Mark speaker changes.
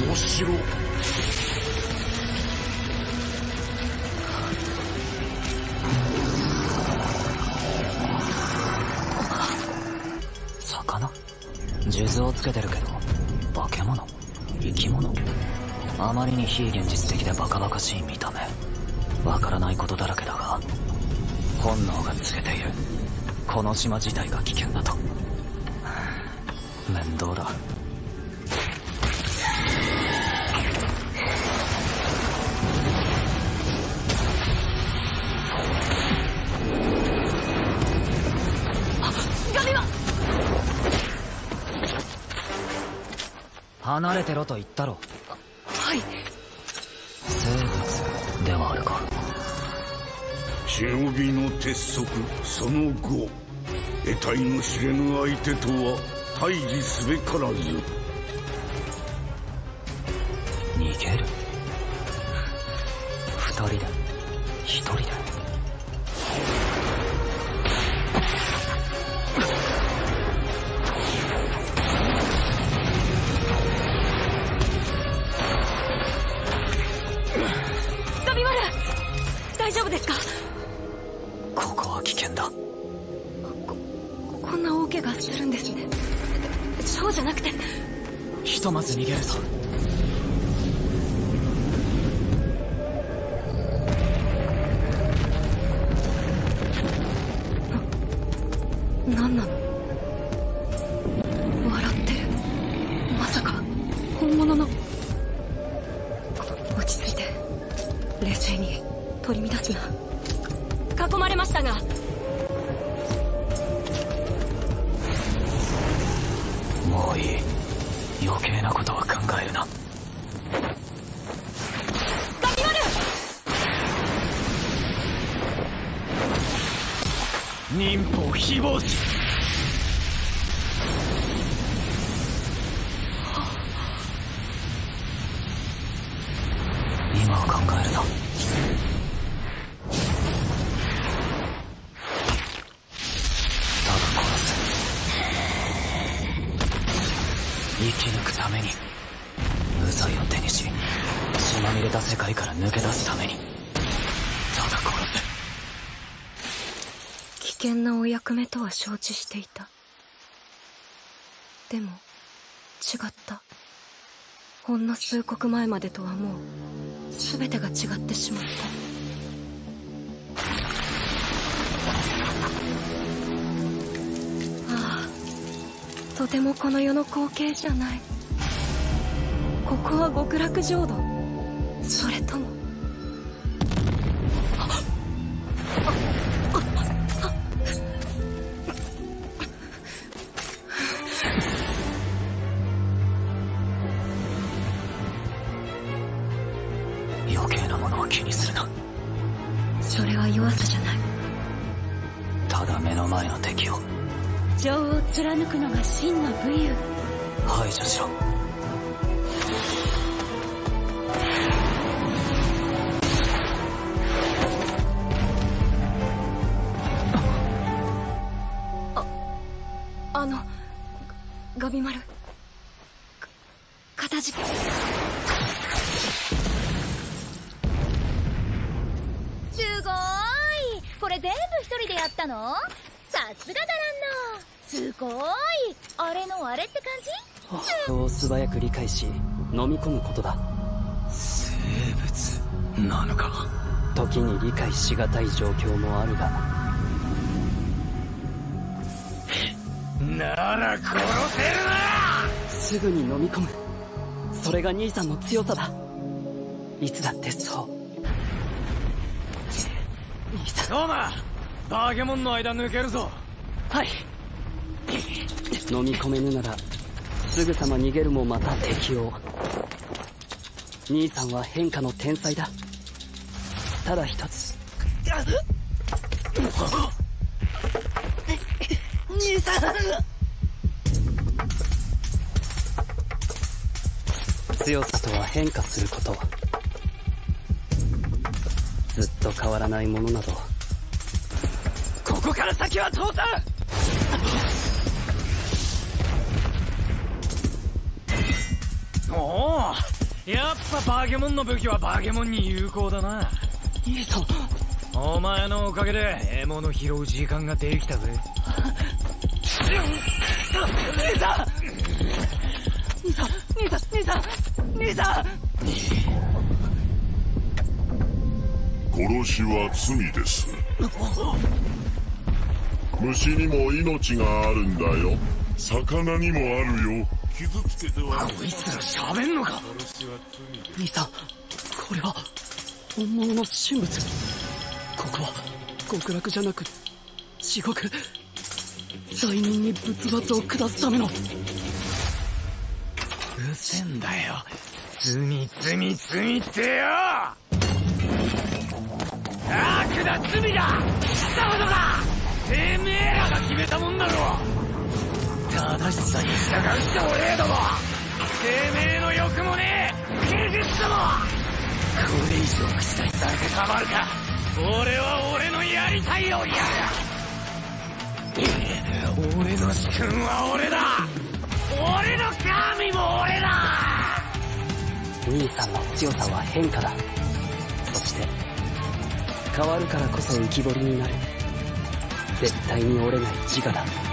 Speaker 1: の城。
Speaker 2: 魚？数珠をつけてるけど、化け物？生き物？あまりに非現実的でバカバカしい見た目。わからないことだらけだが、本能が告げている。この島自体が危険だと。面倒だ。
Speaker 3: ガミは
Speaker 2: 離れてろと言ったろ。
Speaker 3: はい。
Speaker 2: 生物ではあるか。
Speaker 1: 忍びの鉄則その5、得体の知れぬ相手とは対峙すべからず。
Speaker 2: 逃げる？二人で？一人で？
Speaker 3: ガビマル、大丈夫ですか？
Speaker 2: ここは危険だ。
Speaker 3: こんな大怪我するんですね。そうじゃなくて。
Speaker 2: ひとまず逃げるぞ。
Speaker 3: 何なの？笑ってる。まさか本物の。落ち着いて、冷静に。取り乱すな。囲まれましたが。
Speaker 2: もういい。余計なことは考えるな。
Speaker 3: ガビマル！
Speaker 1: 忍法非暴死。
Speaker 2: 今は考えるな。生き抜くために、無罪を手にし、血まみれた世界から抜け出すために、ただ殺
Speaker 3: す。危険なお役目とは承知していた。でも、違った。ほんの数刻前までとはもう、全てが違ってしまった。とてもこの世の光景じゃない。ここは極楽浄土、それとも
Speaker 2: 余計なものは気にするな。
Speaker 3: それは弱さじゃない。
Speaker 2: ただ目の前の敵を、
Speaker 3: 情を貫くのが真の武勇。
Speaker 2: 排除しろ。
Speaker 3: ガビマル、かたじけ。
Speaker 4: すごーい。これ全部一人でやったの？さすがだらんの。すごーい。あれのあれって感じ？
Speaker 5: を素早く理解し飲み込むことだ。
Speaker 1: 生物なのか。
Speaker 5: 時に理解しがたい状況もあるが、
Speaker 1: なら殺せるな。
Speaker 5: すぐに飲み込む。それが兄さんの強さだ。いつだってそう。兄さん。
Speaker 1: どうま、バーゲモンの間抜けるぞ。
Speaker 5: はい。飲み込めぬならすぐさま逃げるもまた適応。兄さんは変化の天才だ。ただ一つ。兄さん。強さとは変化すること。ずっと変わらないものなどここから先は通さん。
Speaker 1: おお、
Speaker 6: やっぱバケモンの武器はバケモンに有効だな。
Speaker 5: 兄さん。
Speaker 6: お前のおかげで獲物拾う時間ができたぜ。
Speaker 5: 兄さん
Speaker 7: 殺しは罪です。虫にも命があるんだよ。魚にもあるよ。傷つけては。
Speaker 6: こいつら喋んのか。
Speaker 5: 兄さん、これは本物の神仏。ここは極楽じゃなく地獄。罪人に仏罰を下すための。
Speaker 6: うせんだよ。罪ってよ。悪だ、罪だ。したことか。てめえらが決めたもんだろ。正しさに従う人もええども、てめえの欲もねえ、現実ども。これ以上口出しされてたまるか。俺は俺のやりたいようにやる。俺の主君は俺だ。俺の神も俺だ。
Speaker 5: 兄さんの強さは変化だ。そして変わるからこそ浮き彫りになる絶対に折れない自我だ。